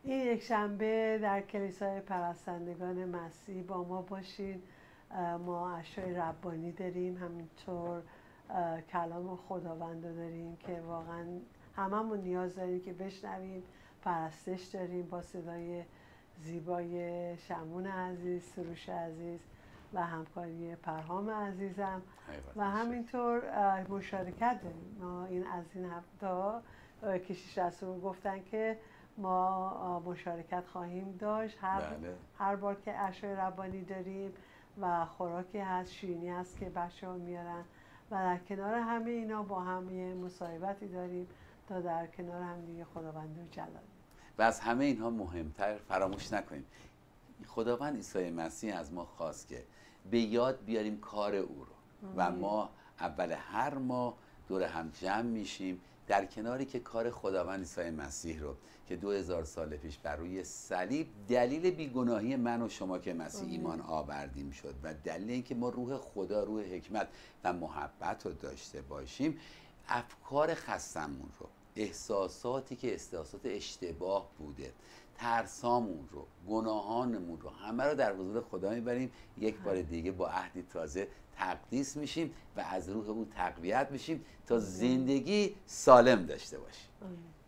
این یک شنبه در کلیسای پرستندگان مسیح با ما باشین. ما عشای ربانی داریم، همینطور کلام خداوند رو داریم که واقعا هممون نیاز داریم که بشنویم. پرستش داریم با صدای زیبای شمون عزیز، سروش عزیز و همکاری پرهام عزیزم و همینطور مشارکت داریم. ما از این هفته کشیش رسول گفتن که ما مشارکت خواهیم داشت هر بار که عشای ربانی داریم و خوراکی هست، شیرینی هست که بچه ها میارن و در کنار همه اینا با هم یه مصاحبتی داریم تا در کنار هم دیگه خداوند رو جلال. و از همه اینها مهمتر فراموش نکنیم خداوند عیسی مسیح از ما خواست که به یاد بیاریم کار او رو و ما اول هر ماه دور هم جمع میشیم در کناری که کار خداوند عیسی مسیح رو که 2000 سال پیش بر روی صلیب دلیل بیگناهی من و شما که مسیح ایمان آوردیم شد و دلیل اینکه ما روح خدا، روح حکمت و محبت رو داشته باشیم، افکار خستمون رو، احساساتی که احساسات اشتباه بوده، ترسامون رو، گناهانمون رو همه رو در حضور خدا میبریم. یک بار دیگه با عهدی تازه تقدیس میشیم و از روح او تقویت میشیم تا زندگی سالم داشته باشیم.